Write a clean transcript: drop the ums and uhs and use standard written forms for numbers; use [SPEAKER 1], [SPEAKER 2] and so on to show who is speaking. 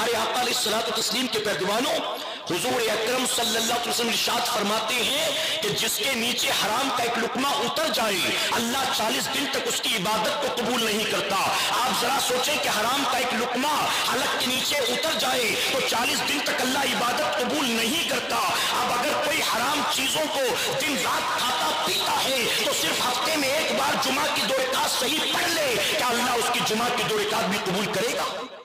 [SPEAKER 1] प्यारे आका अलैहिस्सलातु तस्लीम के पैदवानों, हुजूर अकरम सल्लल्लाहु अलैहि वसल्लम इरशाद फरमाते हैं कि जिसके नीचे हराम का एक लुकमा उतर जाए, अल्लाह 40 दिन तक उसकी इबादत को कबूल नहीं करता। आप जरा सोचें कि हराम का एक लुकमा हलक के नीचे उतर जाए तो 40 दिन तक अल्लाह इबादत कबूल नहीं करता। अब अगर कोई हराम चीजों को दिन रात खाता पीता है तो सिर्फ हफ्ते में एक बार जुमा की 2 रकात सही पढ़ ले, क्या अल्लाह उसकी जुमा की 2 रकात भी कबूल करेगा?